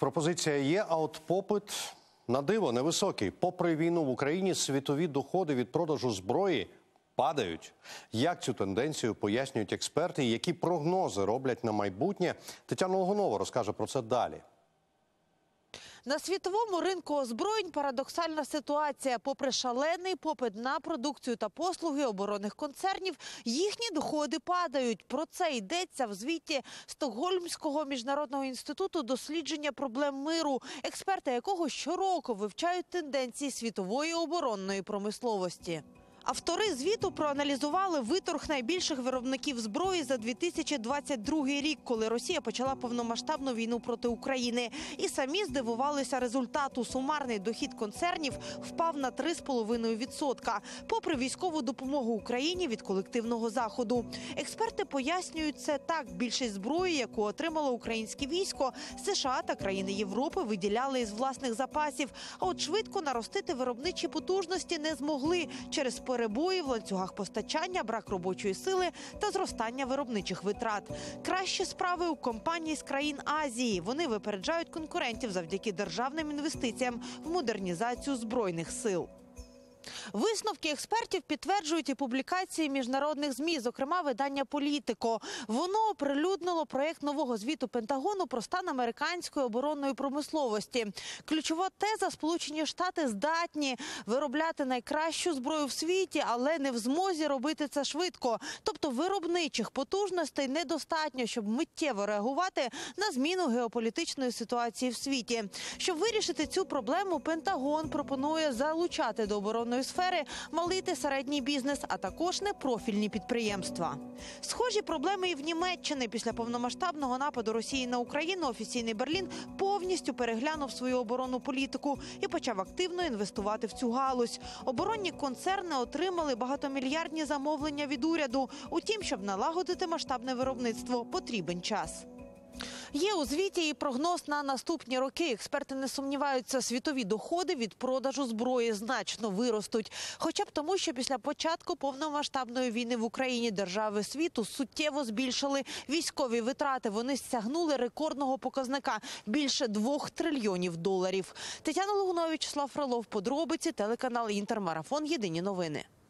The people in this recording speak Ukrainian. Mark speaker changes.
Speaker 1: Пропозиція є, а от попит на диво невисокий. Попри війну в Україні, світові доходи від продажу зброї падають. Як цю тенденцію пояснюють експерти і які прогнози роблять на майбутнє? Тетяна Логунова розкаже про це далі.
Speaker 2: На світовому ринку озброєнь парадоксальна ситуація. Попри шалений попит на продукцію та послуги оборонних концернів, їхні доходи падають. Про це йдеться в звіті Стокгольмського міжнародного інституту дослідження проблем миру, експерти якого щороку вивчають тенденції світової оборонної промисловості. Автори звіту проаналізували виторг найбільших виробників зброї за 2022 рік, коли Росія почала повномасштабну війну проти України. І самі здивувалися результату. Сумарний дохід концернів впав на 3,5%, попри військову допомогу Україні від колективного Заходу. Експерти пояснюють це так. Більшість зброї, яку отримало українське військо, США та країни Європи виділяли із власних запасів. А от швидко наростити виробничі потужності не змогли через перебої в ланцюгах постачання, брак робочої сили та зростання виробничих витрат. Кращі справи у компаній з країн Азії. Вони випереджають конкурентів завдяки державним інвестиціям в модернізацію збройних сил. Висновки експертів підтверджують і публікації міжнародних ЗМІ, зокрема видання «Політико». Воно оприлюднило проєкт нового звіту Пентагону про стан американської оборонної промисловості. Ключова теза – Сполучені Штати здатні виробляти найкращу зброю в світі, але не в змозі робити це швидко. Тобто виробничих потужностей недостатньо, щоб миттєво реагувати на зміну геополітичної ситуації в світі. Щоб вирішити цю проблему, Пентагон пропонує залучати до оборонної сфери малий та середній бізнес, а також непрофільні підприємства. Схожі проблеми і в Німеччині. Після повномасштабного нападу Росії на Україну офіційний Берлін повністю переглянув свою оборонну політику і почав активно інвестувати в цю галузь. Оборонні концерни отримали багатомільярдні замовлення від уряду. Утім, щоб налагодити масштабне виробництво, потрібен час. Є у звіті і прогноз на наступні роки. Експерти не сумніваються, світові доходи від продажу зброї значно виростуть. Хоча б тому, що після початку повномасштабної війни в Україні держави світу суттєво збільшили військові витрати. Вони сягнули рекордного показника – більше $2 трильйонів. Тетяна Логунова, Вячеслав Фролов, подробиці, телеканал «Інтер», марафон «Єдині новини».